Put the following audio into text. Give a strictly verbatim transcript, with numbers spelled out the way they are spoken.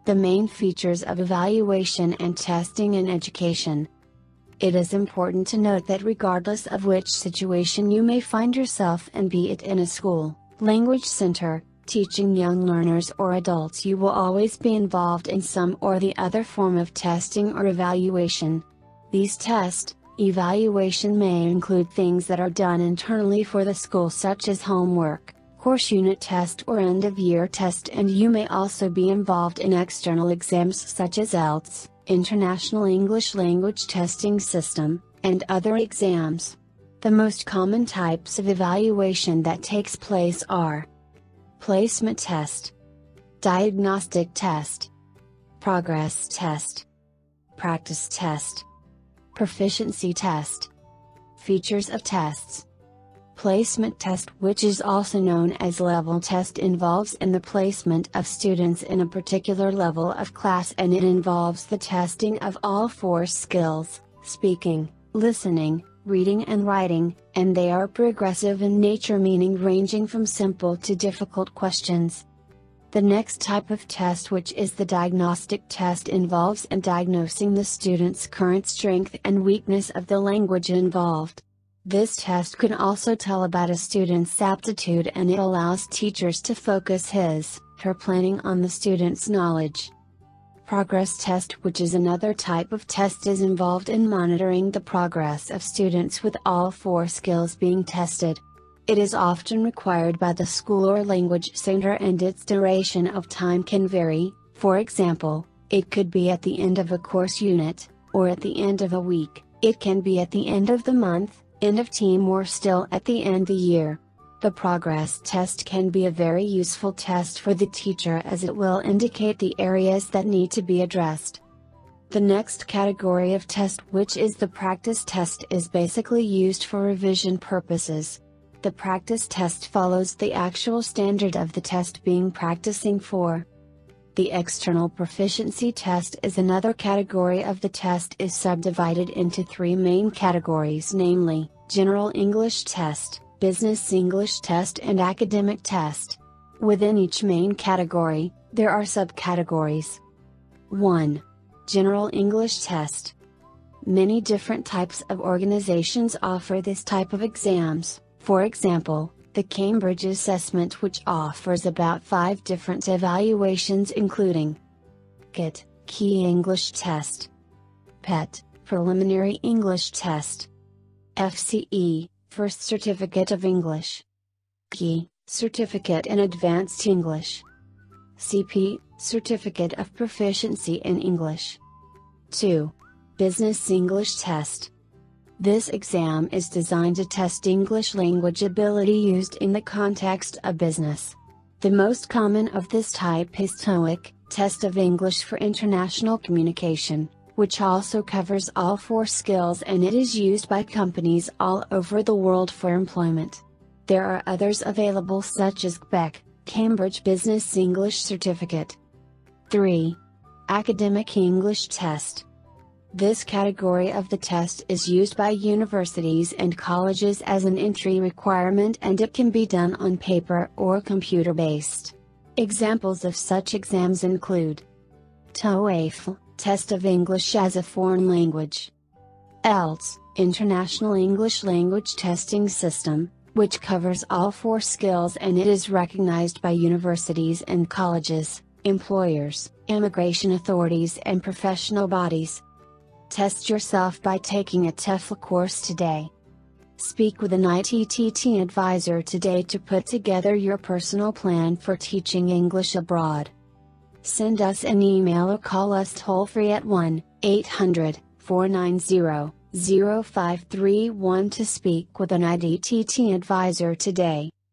The main features of evaluation and testing in education. It is important to note that regardless of which situation you may find yourself in, be it in a school, language center, teaching young learners or adults, you will always be involved in some or the other form of testing or evaluation. These test, evaluation may include things that are done internally for the school, such as homework, course unit test or end-of-year test, and you may also be involved in external exams such as I E L T S, International English Language Testing System, and other exams. The most common types of evaluation that takes place are Placement Test, Diagnostic Test, Progress Test, Practice Test, Proficiency Test. Features of tests. Placement Test, which is also known as level test, involves in the placement of students in a particular level of class, and it involves the testing of all four skills: speaking, listening, reading and writing, and they are progressive in nature, meaning ranging from simple to difficult questions. The next type of test, which is the Diagnostic Test, involves in diagnosing the student's current strength and weakness of the language involved. This test can also tell about a student's aptitude, and it allows teachers to focus his, her planning on the student's knowledge. Progress Test, which is another type of test, is involved in monitoring the progress of students with all four skills being tested. It is often required by the school or language center, and its duration of time can vary. For example, it could be at the end of a course unit, or at the end of a week. It can be at the end of the month, end of term, or still at the end of the year. The progress test can be a very useful test for the teacher, as it will indicate the areas that need to be addressed. The next category of test, which is the practice test, is basically used for revision purposes. The practice test follows the actual standard of the test being practicing for. The external proficiency test is another category of the test, is subdivided into three main categories, namely, General English Test, Business English Test, and Academic Test. Within each main category, there are subcategories. one. General English Test. Many different types of organizations offer this type of exams. For example, the Cambridge Assessment, which offers about five different evaluations including C E T, Key English Test, P E T, Preliminary English Test, F C E, First Certificate of English, C E, Certificate in Advanced English, C P, Certificate of Proficiency in English. two. Business English Test. This exam is designed to test English language ability used in the context of business. The most common of this type is TOEIC, Test of English for International Communication, which also covers all four skills, and it is used by companies all over the world for employment. There are others available such as C B E C, Cambridge Business English Certificate. three. Academic English Test. This category of the test is used by universities and colleges as an entry requirement, and it can be done on paper or computer-based. Examples of such exams include TOEFL, Test of English as a Foreign Language, I E L T S, International English Language Testing System, which covers all four skills, and it is recognized by universities and colleges, employers, immigration authorities, and professional bodies. Test yourself by taking a T E F L course today. Speak with an I T T T advisor today to put together your personal plan for teaching English abroad. Send us an email or call us toll-free at one eight hundred, four nine zero, zero five three one to speak with an I T T T advisor today.